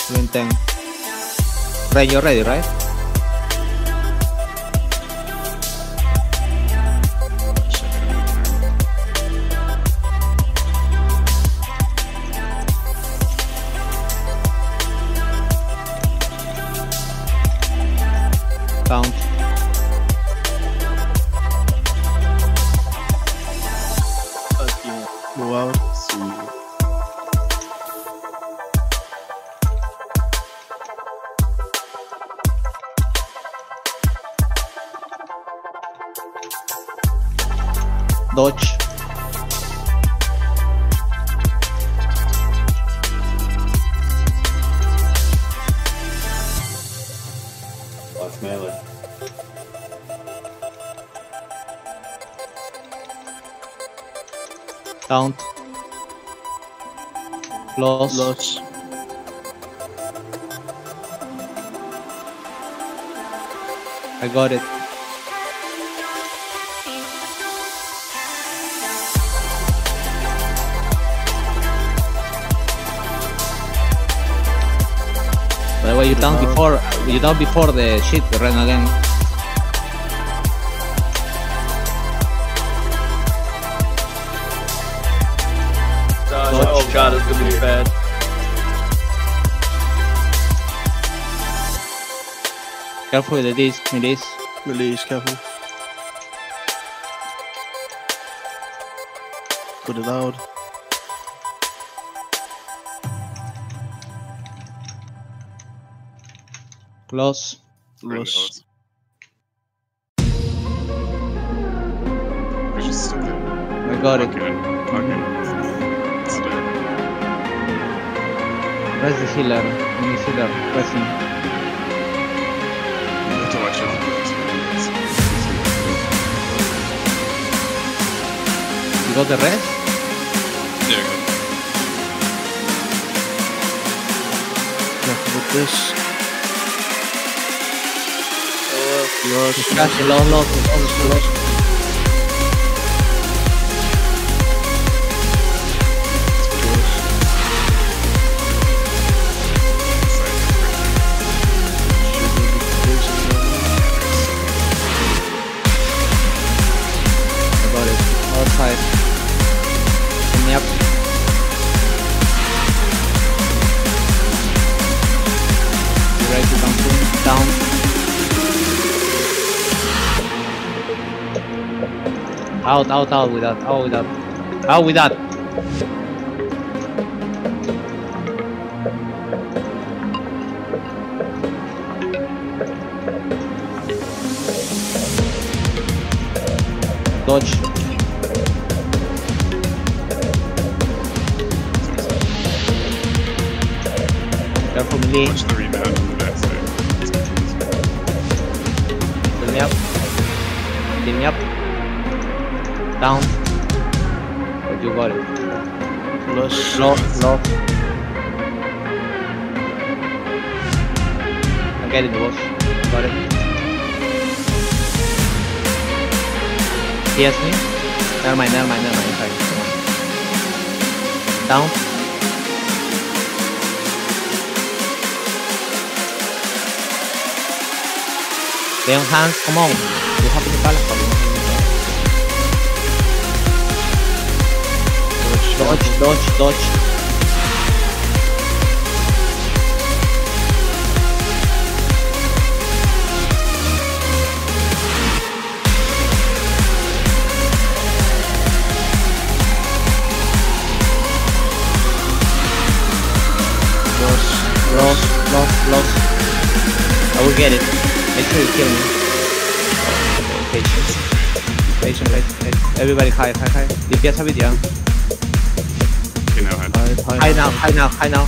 Doing 10. Ray, you're ready, right? Count. Move out. Dodge. Left melee. Count. Close. Loss. I got it. By the way, you down before the shit ran again. Oh god, it's gonna be bad. Careful with the disc, release. Release, careful. Put it out. Close. Loss. We just stood there. I got it. Okay. It's dead. Press the healer. Mini healer. Pressing. You have to watch out for this. You got the rest? Yeah, good. Careful with this. Lost. Lost. I got it. Outside. Yep. You ready to come soon? Down. Out with that. Out with that. Dodge. Careful, melee. Watch the rebound on the backside. Fill me up. Fill me up. Down. Oh, you got it. Loss. Lost. I get it, boss. Got it. Yes, me? Never mind. Sorry. Down. Stay on hands, come on. You have the balance for me. Dodge. Lost. I will get it. Make sure you kill me. Patient. Everybody high. DPS a bit, yeah. Okay, now High now.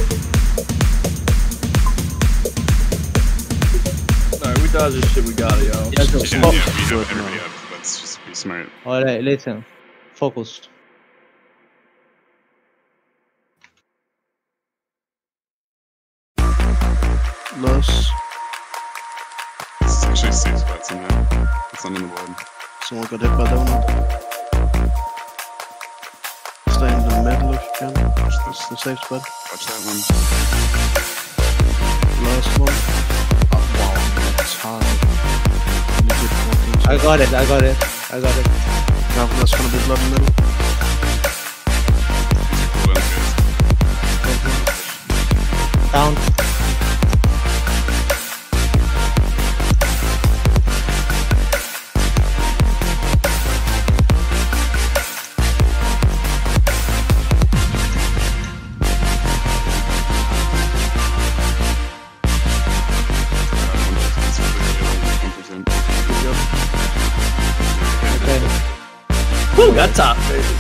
Alright, we dodged this shit, we got it, yo. we have everybody up. Let's just be smart. Alright, listen. Focus. Loss. It's actually safe spot somehow. It's not on the board. Someone got hit by that one. Stay in the middle if you can. That's the safe spot. Watch that one. last one. Oh, wow, it's hard. Really good pointing. I got it. Now that's gonna be blood in the middle. Down. Woo, got top, baby.